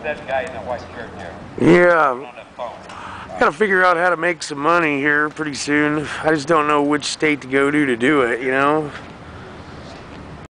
That guy in the white shirt there. Yeah. On the phone. Gotta figure out how to make some money here pretty soon. I just don't know which state to go to do it, you know?